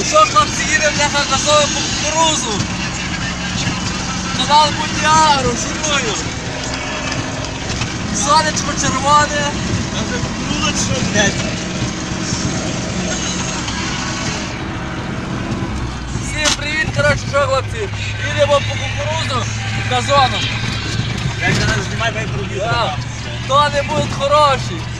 Що, хлопці, їдемо для газову по кукурузу. Канал Будіару, шурую. Сонечко червоне. А вже кукуруза чи що, блядь? Всім привіт, коротше, що, хлопці. Їдемо по кукурузу газоном. Як мене знімай, дай пробіг. Хто не буде хороший.